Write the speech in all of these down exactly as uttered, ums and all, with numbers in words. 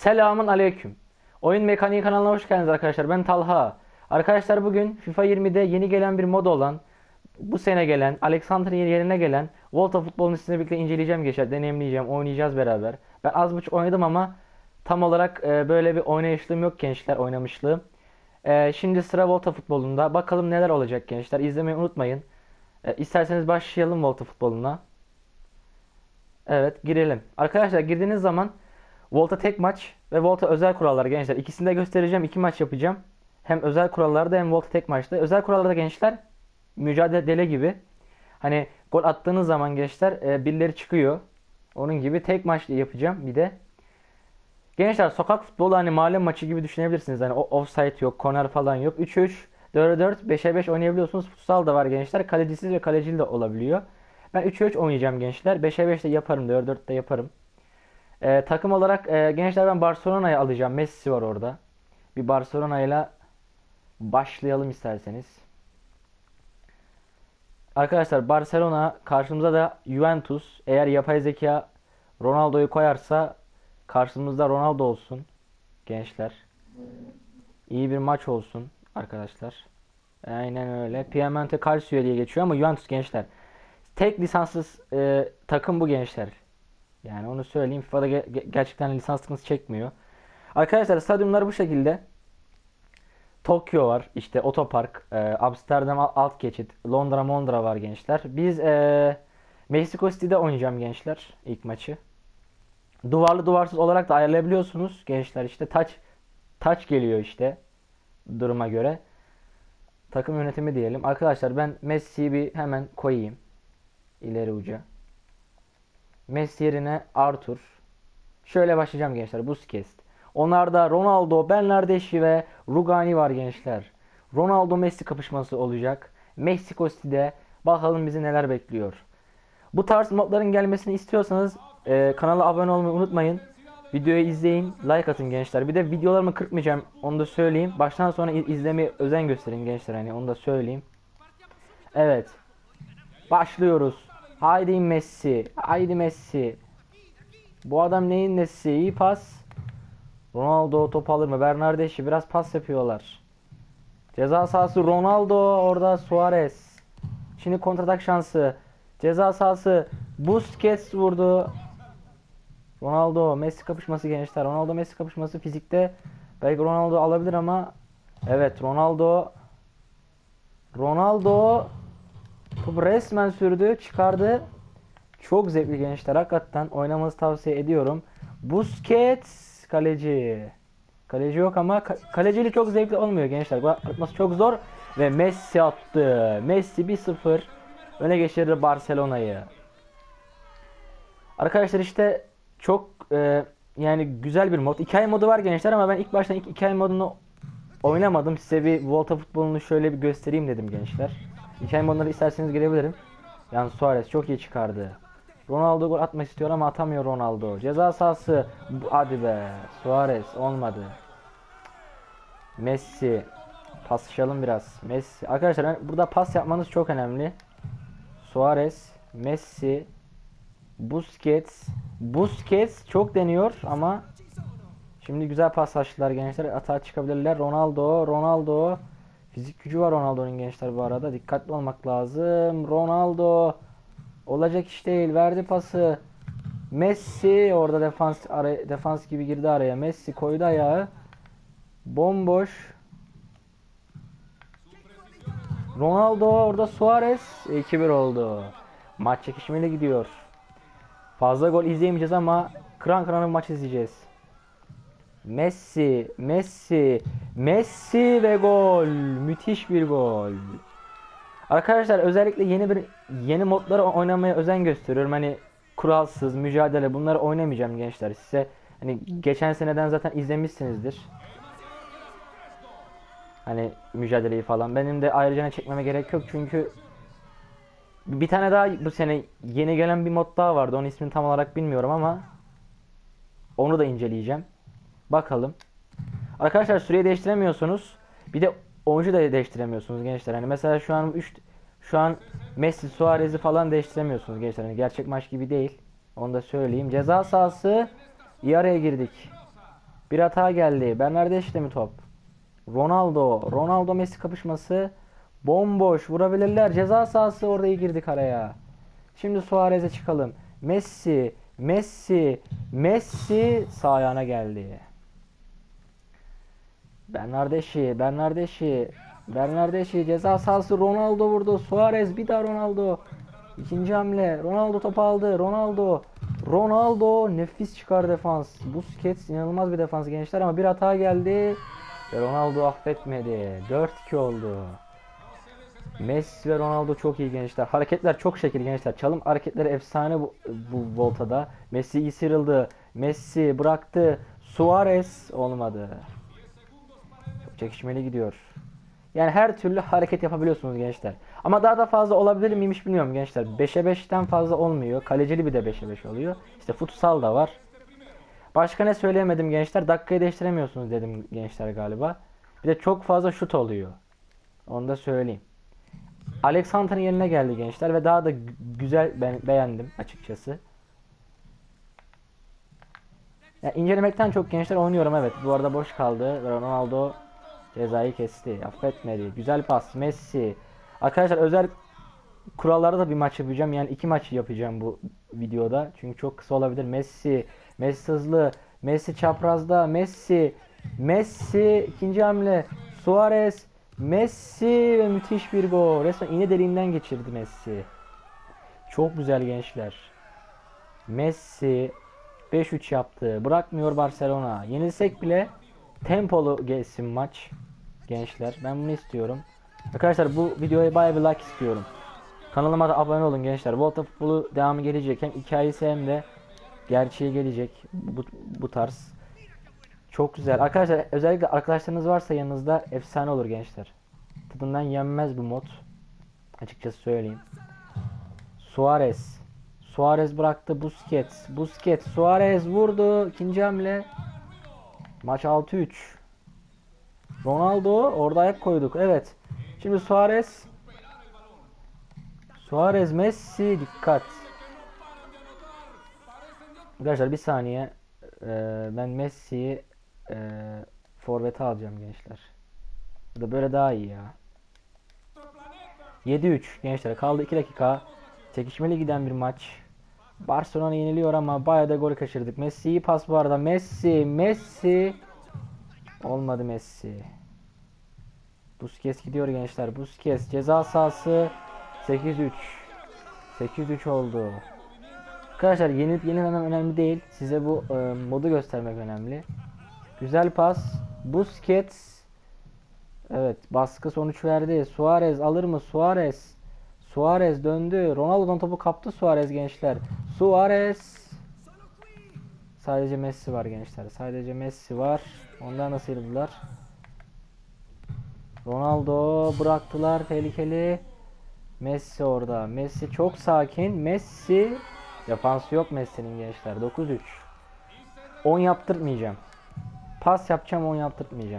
Selamun aleyküm. Oyun Mekaniği kanalına hoş geldiniz arkadaşlar. Ben Talha. Arkadaşlar bugün FIFA yirmide yeni gelen bir mod olan, bu sene gelen, Alexander'ın yerine gelen Volta futbolunu sizinle birlikte inceleyeceğim gençler. Deneyimleyeceğim, oynayacağız beraber. Ben az buçuk oynadım ama tam olarak e, böyle bir oynayışlığım yok gençler, oynamışlığım. E, şimdi sıra Volta futbolunda. Bakalım neler olacak gençler. İzlemeyi unutmayın. E, isterseniz başlayalım Volta futboluna. Evet, girelim. Arkadaşlar girdiğiniz zaman Volta tek maç ve Volta özel kurallar gençler. İkisini de göstereceğim. İki maç yapacağım. Hem özel kurallarda hem Volta tek maçta. Özel kurallarda gençler mücadele gibi. Hani gol attığınız zaman gençler e, birileri çıkıyor. Onun gibi tek maçlı yapacağım bir de. Gençler sokak futbolu hani mahalle maçı gibi düşünebilirsiniz. Hani offside yok, korner falan yok. üçe üç, dörde dört, beşe beş oynayabiliyorsunuz. Futsal da var gençler. Kalecisiz ve kalecili de olabiliyor. Ben üçe üç oynayacağım gençler. beşe beş de yaparım, dörde dört de yaparım. Ee, takım olarak e, gençler ben Barcelona'yı alacağım. Messi var orada. Bir Barcelona ile başlayalım isterseniz. Arkadaşlar Barcelona karşımıza da Juventus. Eğer yapay zeka Ronaldo'yu koyarsa karşımızda Ronaldo olsun gençler. İyi bir maç olsun arkadaşlar. Aynen öyle. Piemonte Calcio diye geçiyor ama Juventus gençler. Tek lisanssız e, takım bu gençler. Yani onu söyleyeyim. FIFA'da ge- gerçekten lisans sıkıntısı çekmiyor. Arkadaşlar stadyumlar bu şekilde. Tokyo var. İşte otopark. E, Amsterdam alt geçit. Londra Mondra var gençler. Biz e, Mexico City'de oynayacağım gençler. İlk maçı. Duvarlı duvarsız olarak da ayarlayabiliyorsunuz gençler. İşte touch, touch geliyor işte. Duruma göre. Takım yönetimi diyelim. Arkadaşlar ben Messi'yi bir hemen koyayım. İleri uca. Messi yerine Arthur. Şöyle başlayacağım gençler. Busquets. Onlarda Ronaldo, Bernardeşi ve Rugani var gençler. Ronaldo Messi kapışması olacak. Meksiko City'de bakalım bizi neler bekliyor. Bu tarz modların gelmesini istiyorsanız e, kanala abone olmayı unutmayın. Videoyu izleyin, like atın gençler. Bir de videolarımı kırpmayacağım, onu da söyleyeyim. Baştan sona izlemeye özen gösterin gençler, hani onu da söyleyeyim. Evet. Başlıyoruz. Haydi Messi. Haydi Messi. Bu adam neyin nesi? İyi pas. Ronaldo top alır mı? Bernardeşi biraz pas yapıyorlar. Ceza sahası Ronaldo. Orada Suarez. Şimdi kontratak şansı. Ceza sahası Busquets vurdu. Ronaldo Messi kapışması gençler. Ronaldo Messi kapışması fizikte. Belki Ronaldo alabilir ama evet Ronaldo Ronaldo topu resmen sürdü, çıkardı. Çok zevkli gençler. Hakikaten oynamanızı tavsiye ediyorum. Busquets kaleci. Kaleci yok ama kalecili çok zevkli olmuyor gençler. Bu atması çok zor ve Messi attı. Messi bir sıfır öne geçirdi Barcelona'yı. Arkadaşlar işte çok e, yani güzel bir mod. Hikaye modu var gençler ama ben ilk baştan ilk hikaye modunu oynamadım. Size bir Volta futbolunu şöyle bir göstereyim dedim gençler. Hikaye moduna isterseniz girebilirim. Yani Suarez çok iyi çıkardı. Ronaldo gol atmak istiyor ama atamıyor Ronaldo. Ceza sahası. Hadi be. Suarez olmadı. Messi. Paslaşalım biraz. Messi. Arkadaşlar burada pas yapmanız çok önemli. Suarez. Messi. Busquets. Busquets çok deniyor ama şimdi güzel paslaştılar gençler. Atağa çıkabilirler. Ronaldo. Ronaldo. Fizik gücü var Ronaldo'nun gençler bu arada. Dikkatli olmak lazım. Ronaldo. Olacak iş değil. Verdi pası. Messi orada defans araya, defans gibi girdi araya. Messi koydu ayağı. Bomboş. Ronaldo orada Suarez. iki bir oldu. Maç çekişmeli gidiyor. Fazla gol izleyemeyeceğiz ama kıran kıran bir maç izleyeceğiz. Messi, Messi, Messi ve gol. Müthiş bir gol. Arkadaşlar özellikle yeni bir yeni modları oynamaya özen gösteriyorum. Hani kuralsız mücadele bunları oynamayacağım gençler. Size hani geçen seneden zaten izlemişsinizdir. Hani mücadeleyi falan. Benim de ayrıca çekmeme gerek yok çünkü bir tane daha bu sene yeni gelen bir mod daha vardı. Onun ismini tam olarak bilmiyorum ama onu da inceleyeceğim. Bakalım. Arkadaşlar süreyi değiştiremiyorsunuz. Bir de oyuncu da değiştiremiyorsunuz gençler. Hani mesela şu an üç şu an Messi, Suarez'i falan değiştiremiyorsunuz gençler. Hani gerçek maç gibi değil. Onu da söyleyeyim. Ceza sahası iyi araya girdik. Bir hata geldi. Bernardeş'te mi top? Ronaldo. Ronaldo Messi kapışması. Bomboş. Vurabilirler. Ceza sahası, orada iyi girdik araya. Şimdi Suarez'e çıkalım. Messi. Messi. Messi sağ ayağına geldi. Bernardeşi. Bernardeşi. Bernardeşi ceza sahası, Ronaldo vurdu. Suarez, bir daha Ronaldo. İkinci hamle. Ronaldo topu aldı. Ronaldo. Ronaldo nefis çıkar defans. Busquets inanılmaz bir defans gençler ama bir hata geldi. Ve Ronaldo affetmedi. dört iki oldu. Messi ve Ronaldo çok iyi gençler. Hareketler çok şekil gençler. Çalım hareketleri efsane bu, bu voltada. Messi iyi sıyrıldı. Messi bıraktı. Suarez olmadı. Çok çekişmeli gidiyor. Yani her türlü hareket yapabiliyorsunuz gençler. Ama daha da fazla olabilir miymiş bilmiyorum gençler. beşe beşten fazla olmuyor. Kalecili bir de beşe beş oluyor. İşte futsal da var. Başka ne söyleyemedim gençler? Dakikayı değiştiremiyorsunuz dedim gençler galiba. Bir de çok fazla şut oluyor. Onu da söyleyeyim. Alexander'ın yerine geldi gençler ve daha da güzel, ben beğendim açıkçası. Yani incelemekten çok gençler oynuyorum, evet. Bu arada boş kaldı ve Ronaldo cezayı kesti. Affetmedi. Güzel pas. Messi. Arkadaşlar özel kurallarda da bir maç yapacağım. Yani iki maç yapacağım bu videoda. Çünkü çok kısa olabilir. Messi. Messi hızlı. Messi çaprazda. Messi. Messi. ikinci hamle. Suarez. Messi ve müthiş bir gol. Resmen iğne deliğinden geçirdi Messi. Çok güzel gençler. Messi beş üç yaptı. Bırakmıyor Barcelona. Yenilsek bile tempolu geçsin maç. Gençler ben bunu istiyorum. Arkadaşlar bu videoya bayağı bir like istiyorum. Kanalıma da abone olun gençler. Volta Futbolu devamı gelecek. Hem hikayesi hem de gerçeği gelecek. Bu, bu tarz. Çok güzel. Arkadaşlar özellikle arkadaşlarınız varsa yanınızda efsane olur gençler. Tadından yenmez bu mod. Açıkçası söyleyeyim. Suarez. Suarez bıraktı. Busquets. Busquets. Suarez vurdu. İkinci hamle. Maç altı üç. Ronaldo orada ayak koyduk. Evet. Şimdi Suarez. Suarez, Messi, dikkat. Arkadaşlar bir saniye. Ee, ben Messi'yi e, forvete alacağım gençler. Bu da böyle daha iyi ya. yedi üç gençler. Kaldı iki dakika. Çekişmeli giden bir maç. Barcelona yeniliyor ama bayağı da gol kaçırdık. Messi iyi pas bu arada. Messi, Messi. Olmadı Messi. Busquets gidiyor gençler. Busquets ceza sahası. sekiz üç. sekiz üç oldu. Arkadaşlar yenilip yenilmemem önemli değil. Size bu e, modu göstermek önemli. Güzel pas. Busquets. Evet, baskı sonuç verdi. Suarez alır mı? Suarez. Suarez döndü. Ronaldo'dan topu kaptı Suarez gençler. Suarez. Sadece Messi var gençler. Sadece Messi var. Ondan nasıl sıyrıldılar? Ronaldo bıraktılar. Tehlikeli. Messi orada. Messi çok sakin. Messi. Defansı yok Messi'nin gençler. dokuz üç. on yaptırtmayacağım. Pas yapacağım, on yaptırtmayacağım.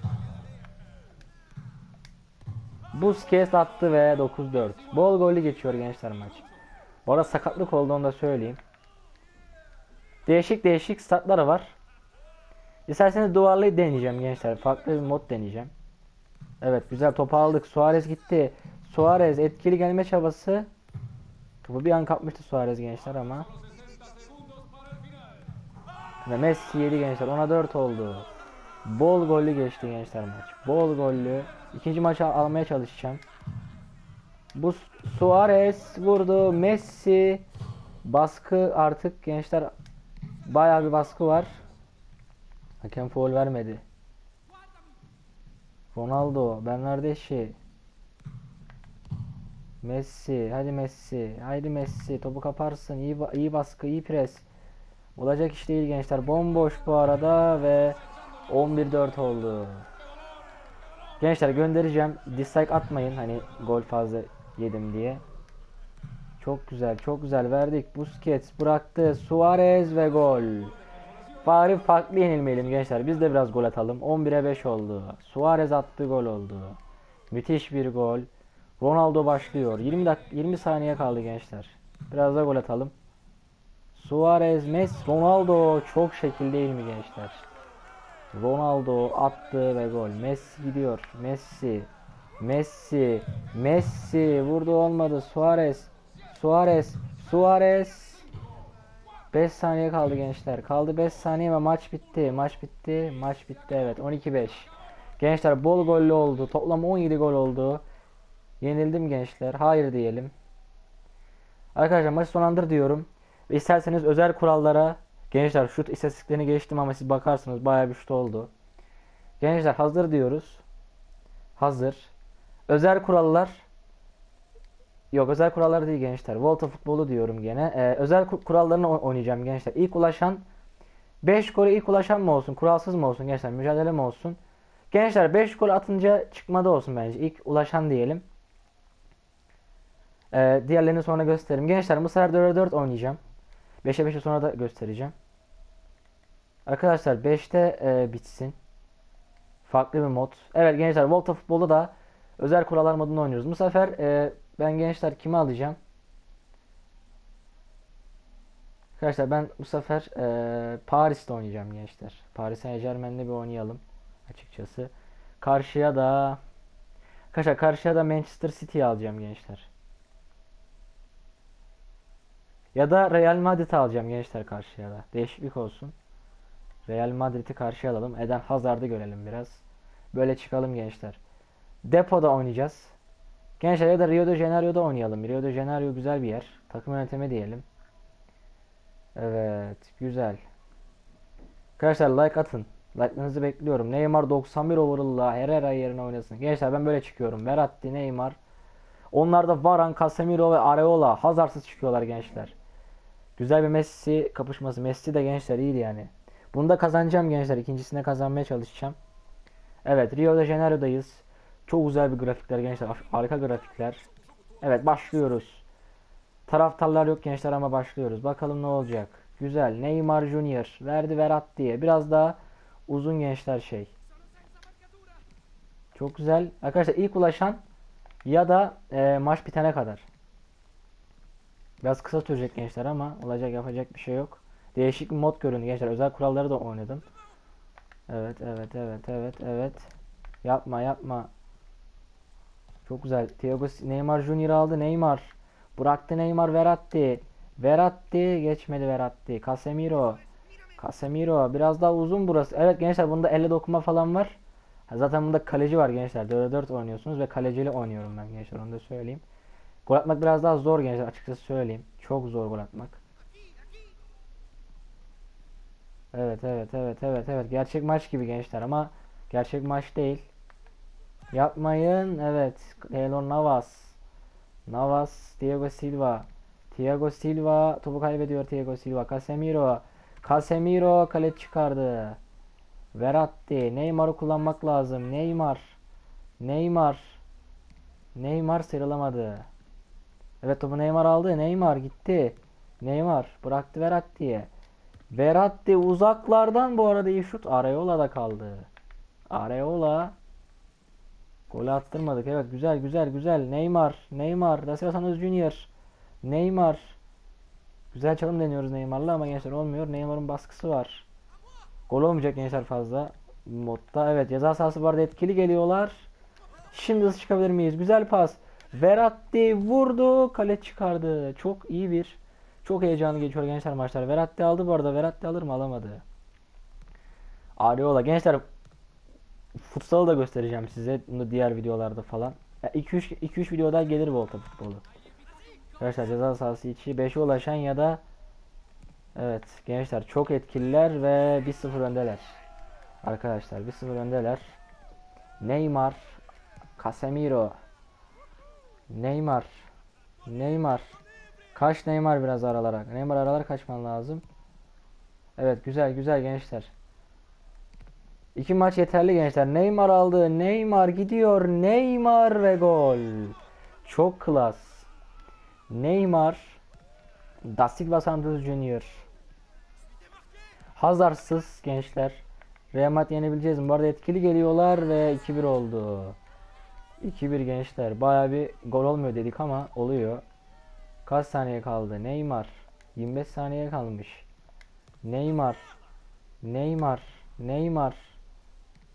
Busquets attı ve dokuz dört. Bol gollü geçiyor gençler maç. Bu arada sakatlık oldu, onu da söyleyeyim. Değişik değişik statları var. İsterseniz duvarlıyı deneyeceğim gençler. Farklı bir mod deneyeceğim. Evet, güzel topu aldık. Suarez gitti. Suarez etkili gelme çabası. Topu bir an kapmıştı Suarez gençler ama. Ve Messi yedi gençler. ona dört oldu. Bol gollü geçti gençler maç. Bol gollü. İkinci maçı almaya çalışacağım. Bu Suarez vurdu. Messi. Baskı artık gençler. Bayağı bir baskı var. Hakem faul vermedi. Ronaldo. Bernardeşi. Messi. Hadi Messi. Haydi Messi. Topu kaparsın. İyi, iyi baskı. İyi pres. Olacak iş değil gençler. Bomboş bu arada ve on bir dört oldu. Gençler göndereceğim. Dislike atmayın. Hani gol fazla yedim diye. Çok güzel. Çok güzel verdik. Busquets bıraktı. Suarez ve gol. Bari farklı yenilmeyelim gençler. Biz de biraz gol atalım. on bire beş oldu. Suarez attı, gol oldu. Müthiş bir gol. Ronaldo başlıyor. yirmi dakika, yirmi saniye kaldı gençler. Biraz da gol atalım. Suarez, Messi, Ronaldo çok şekil değil mi gençler? Ronaldo attı ve gol. Messi gidiyor. Messi. Messi. Messi. Vurdu olmadı. Suarez. Suarez. Suarez. beş saniye kaldı gençler. Kaldı beş saniye ve maç bitti. Maç bitti. Maç bitti. Evet. on iki beş. Gençler bol gollü oldu. Toplam on yedi gol oldu. Yenildim gençler. Hayır diyelim. Arkadaşlar maçı sonlandır diyorum. Ve isterseniz özel kurallara, gençler şut istatistiklerini geçtim ama siz bakarsınız bayağı bir şut oldu. Gençler hazır diyoruz. Hazır. Özel kurallar. Yok, özel kurallar değil gençler. Volta futbolu diyorum gene. Ee, özel kurallarını oynayacağım gençler. İlk ulaşan beş golü ilk ulaşan mı olsun? Kuralsız mı olsun gençler? Mücadele mi olsun? Gençler beş gol atınca çıkmada olsun bence. İlk ulaşan diyelim. Ee, diğerlerini sonra gösteririm. Gençler bu sefer dörde dört oynayacağım. beşe beşi sonra da göstereceğim. Arkadaşlar beşte e, bitsin. Farklı bir mod. Evet gençler Volta futbolu da özel kurallar modunda oynuyoruz. Bu sefer e, ben gençler kimi alacağım? Arkadaşlar ben bu sefer e, Paris'te oynayacağım gençler. Paris Saint-Germain'de bir oynayalım açıkçası. Karşıya da Arkadaşlar karşıya da Manchester City'yi alacağım gençler. Ya da Real Madrid'i alacağım gençler karşıya da. Değişiklik olsun. Real Madrid'i karşıya alalım. Eden Hazard'ı görelim biraz. Böyle çıkalım gençler. Depoda oynayacağız. Gençler ya da Rio de Janeiro'da oynayalım. Rio de Janeiro güzel bir yer. Takım yönetimi diyelim. Evet, güzel. Arkadaşlar like atın. Like'larınızı bekliyorum. Neymar doksan bir overall'la Herrera yerine oynasın. Gençler ben böyle çıkıyorum. Verratti, Neymar. Onlarda Varane, Casemiro ve Areola. Hazardsız çıkıyorlar gençler. Güzel bir Messi kapışması. Messi de gençler iyiydi yani. Bunu da kazanacağım gençler. İkincisine kazanmaya çalışacağım. Evet, Rio de Janeiro'dayız. Çok güzel bir grafikler gençler. Harika grafikler. Evet, başlıyoruz. Taraftarlar yok gençler ama başlıyoruz. Bakalım ne olacak. Güzel. Neymar Junior verdi Verratti'ye. Biraz daha uzun gençler şey. Çok güzel. Arkadaşlar ilk ulaşan ya da e, maç bitene kadar. Biraz kısa sürecek gençler ama olacak, yapacak bir şey yok. Değişik bir mod göründü gençler. Özel kuralları da oynadım. Evet, evet, evet, evet, evet. Yapma, yapma. Çok güzel. Thiago Neymar Junior aldı. Neymar. Bıraktı Neymar Verratti. Verratti geçmedi Verratti. Casemiro. Casemiro. Biraz daha uzun burası. Evet gençler bunda elle dokunma falan var. Zaten bunda kaleci var gençler. dörde dört oynuyorsunuz ve kaleciyle oynuyorum ben gençler. Onu da söyleyeyim. Gol atmak biraz daha zor gençler. Açıkçası söyleyeyim. Çok zor gol atmak. Evet, evet, evet, evet, evet. Gerçek maç gibi gençler ama gerçek maç değil. Yapmayın. Evet. Keylor Navas. Navas. Thiago Silva. Thiago Silva. Topu kaybediyor Thiago Silva. Casemiro. Casemiro kale çıkardı. Verratti. Neymar'ı kullanmak lazım. Neymar. Neymar. Neymar sıyrılamadı. Evet topu Neymar aldı. Neymar gitti. Neymar bıraktı Verratti'ye. Verratti uzaklardan bu arada iyi şut. Areola'da kaldı. Areola. Gol attırmadık. Evet güzel güzel güzel. Neymar. Neymar. Da Silva Santos Junior. Neymar. Güzel çalım deniyoruz Neymar'la ama gençler olmuyor. Neymar'ın baskısı var. Gol olmayacak gençler fazla. Modda evet ceza sahası var, etkili geliyorlar. Şimdi hızlı çıkabilir miyiz? Güzel pas. Verratti vurdu. Kale çıkardı. Çok iyi bir. Çok heyecanlı geçiyor gençler maçlar. Verratti aldı bu arada. Verratti alır mı? Alamadı. Areola. Gençler futsalı da göstereceğim size. Bunu diğer videolarda falan. iki üç videoda gelir Volta futbolu. Arkadaşlar ceza sahası içi beşe ulaşan ya da evet gençler çok etkililer ve bir sıfır öndeler. Arkadaşlar bir sıfır öndeler. Neymar, Casemiro. Neymar. Neymar. Kaç Neymar biraz aralara. Neymar aralara kaçman lazım. Evet güzel güzel gençler. İki maç yeterli gençler. Neymar aldı. Neymar gidiyor. Neymar ve gol. Çok klas. Neymar. Da Silva Santos Junior. Hazardsız gençler. Real Madrid yenebileceğiz mi? Bu arada etkili geliyorlar ve iki bir oldu. iki bir gençler. Baya bir gol olmuyor dedik ama oluyor. Kaç saniye kaldı? Neymar. yirmi beş saniye kalmış. Neymar. Neymar. Neymar.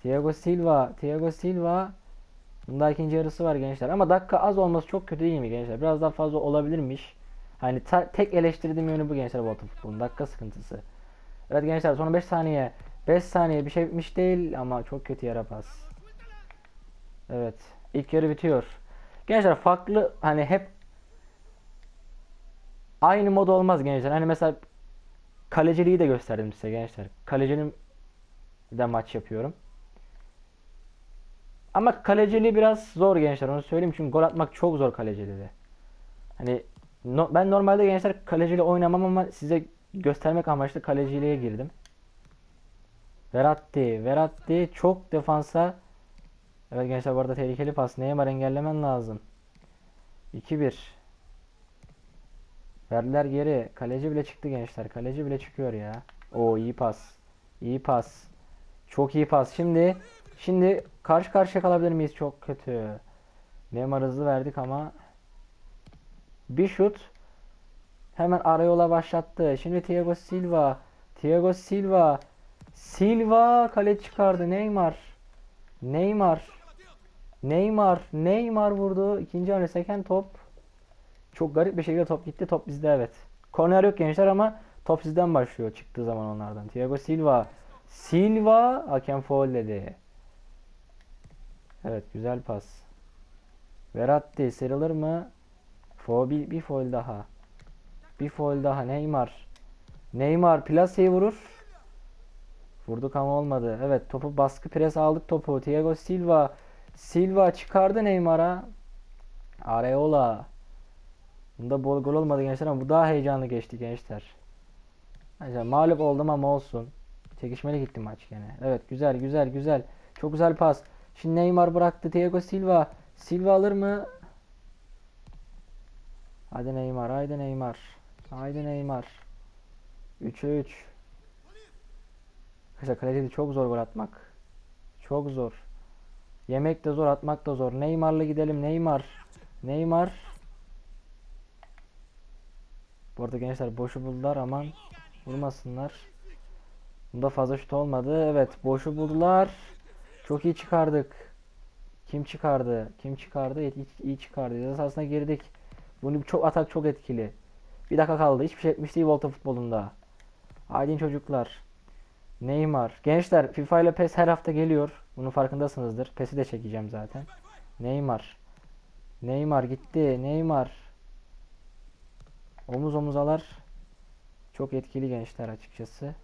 Thiago Silva. Thiago Silva. Bunda ikinci yarısı var gençler. Ama dakika az olması çok kötü değil mi gençler? Biraz daha fazla olabilirmiş. Hani tek eleştirdiğim yönü bu gençler Volta futbolun. Dakika sıkıntısı. Evet gençler son beş saniye. beş saniye bir şey bitmiş değil ama çok kötü yere pas. Evet. İlk yarı bitiyor. Gençler farklı hani hep aynı mod olmaz gençler. Hani mesela kaleciliği de gösterdim size gençler. Kalecinin de maç yapıyorum. Ama kaleciliği biraz zor gençler onu söyleyeyim çünkü gol atmak çok zor kaleciliği. Hani no, ben normalde gençler kaleciliği oynamam ama size göstermek amaçlı kaleciliğe girdim. Verratti, Verratti çok defansa. Evet gençler bu arada tehlikeli pas. Neymar engellemen lazım. iki bir. Verdiler geri. Kaleci bile çıktı gençler. Kaleci bile çıkıyor ya. Oo iyi pas. İyi pas. Çok iyi pas. Şimdi şimdi karşı karşıya kalabilir miyiz? Çok kötü. Neymar hızlı verdik ama bir şut hemen Arayola başlattı. Şimdi Thiago Silva. Thiago Silva. Silva kale çıkardı. Neymar. Neymar. Neymar. Neymar vurdu. İkinci hamle seken top. Çok garip bir şekilde top gitti. Top bizde evet. Korner yok gençler ama top sizden başlıyor çıktığı zaman onlardan. Thiago Silva. Silva hakem faul dedi. Evet güzel pas. Verratti sıyrılır mı? Foul, bir, bir foul daha. Bir foul daha Neymar. Neymar plaseyi vurur. Vurduk ama olmadı. Evet topu baskı pres aldık topu. Thiago Silva. Silva çıkardı Neymar'a. Areola. Bunda bol gol olmadı gençler ama bu daha heyecanlı geçti gençler. Gençler mağlup oldum ama olsun. Çekişmeli gitti maç gene. Evet güzel güzel güzel. Çok güzel pas. Şimdi Neymar bıraktı. Thiago Silva. Silva alır mı? Hadi Neymar. Haydi Neymar. Haydi Neymar. üçe üç. Arkadaşlar kaleci de çok zor gol atmak. Çok zor. Yemek de zor, atmak da zor. Neymar'la gidelim. Neymar. Neymar. Bu arada gençler boşu buldular. Aman vurmasınlar. Bunda fazla şut olmadı. Evet boşu buldular. Çok iyi çıkardık. Kim çıkardı? Kim çıkardı? İyi, iyi çıkardı. Ceza sahasına girdik. Bunu çok atak çok etkili. Bir dakika kaldı. Hiçbir şey etmiş değil Volta futbolunda. Haydi çocuklar. Neymar. Gençler FIFA ile PES her hafta geliyor. Bunun farkındasınızdır. PES'i de çekeceğim zaten. Neymar. Neymar gitti. Neymar. Omuz omuzalar. Çok etkili gençler açıkçası.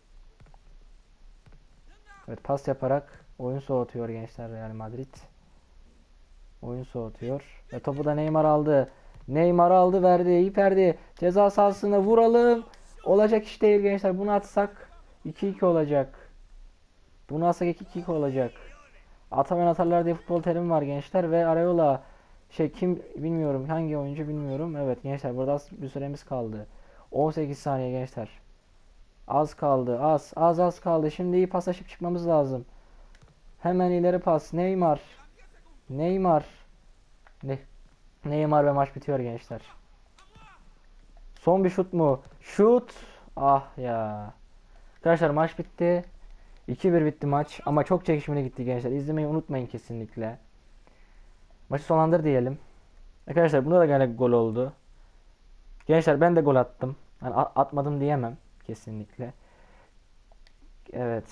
Evet pas yaparak oyun soğutuyor gençler Real Madrid. Oyun soğutuyor. Ve topu da Neymar aldı. Neymar aldı verdi. İyi verdi. Ceza sahasına vuralım. Olacak iş değil gençler. Bunu atsak iki iki olacak. Bunu atsak iki iki olacak. Atamayan atarlar diye futbol terim var gençler. Ve Arayola şey kim bilmiyorum. Hangi oyuncu bilmiyorum. Evet gençler burada az bir süremiz kaldı. on sekiz saniye gençler. Az kaldı. Az. Az az kaldı. Şimdi iyi paslaşıp çıkmamız lazım. Hemen ileri pas. Neymar. Neymar. Ne? Neymar ve maç bitiyor gençler. Son bir şut mu? Şut. Ah ya. Arkadaşlar maç bitti. iki bir bitti maç. Ama çok çekişmeli gitti gençler. İzlemeyi unutmayın kesinlikle. Maçı sonlandır diyelim. Arkadaşlar bunda da gene gol oldu. Gençler ben de gol attım. Yani atmadım diyemem. Kesinlikle. Evet.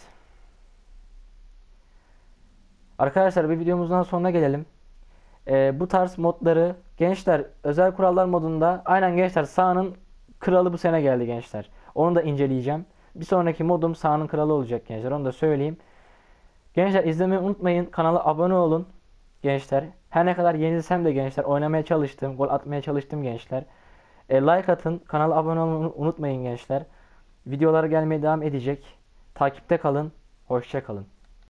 Arkadaşlar bir videomuzdan sonuna gelelim. Ee, bu tarz modları gençler özel kurallar modunda aynen gençler sahanın kralı bu sene geldi gençler. Onu da inceleyeceğim. Bir sonraki modum sahanın kralı olacak gençler. Onu da söyleyeyim. Gençler izlemeyi unutmayın. Kanala abone olun gençler. Her ne kadar yenilsem de gençler oynamaya çalıştım. Gol atmaya çalıştım gençler. E, like atın. Kanala abone olmayı unutmayın gençler. Videolar gelmeye devam edecek. Takipte kalın. Hoşça kalın.